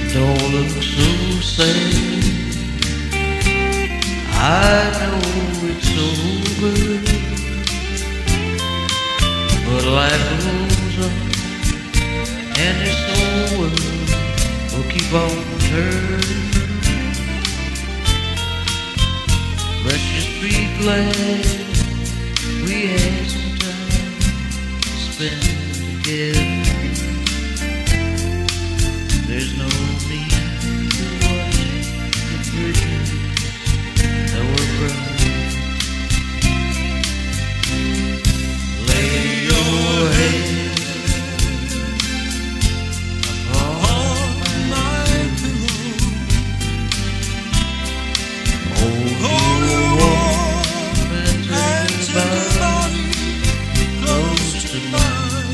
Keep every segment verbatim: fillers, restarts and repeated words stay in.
Don't look so sad. I know it's over, but life goes on, and this whole world will keep on turning. Let's just be glad we had some time to spend together. There's no need to watch the bridges that were burned. Lay your head upon my pillow. Hold your warm and tender body close to mine.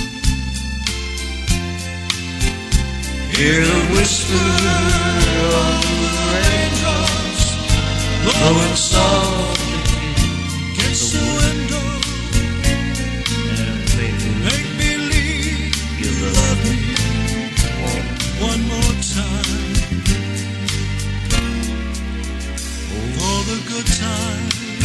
Hear the whisper of the raindrops blowing softly against the window. And baby, make believe you love me one more time, for the good time.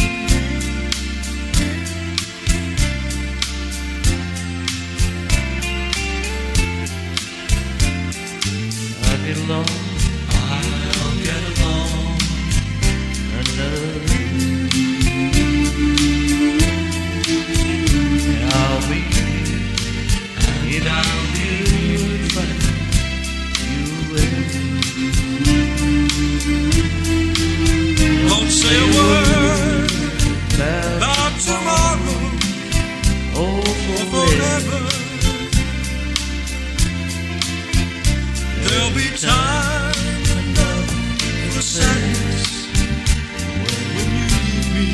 I'll get along, I'll get along another, and I'll be, and I'll be fine. You will. Don't say a word about tomorrow or forever. There'll be time enough for sadness when you leave me.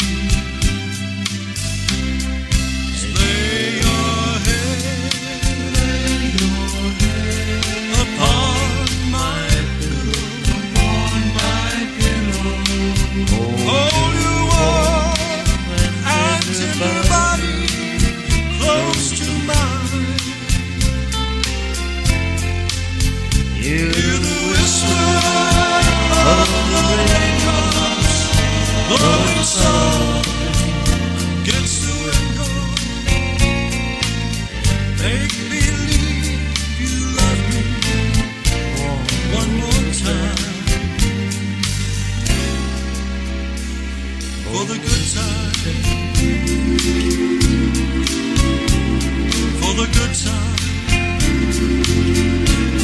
Lay your head, lay your head upon my pillow, upon my pillow. Hold your warm and tender body close to mine. Hear the whisper of the raindrops blowing softly against the window. Make believe you love me one more time, for the good time, for the good time.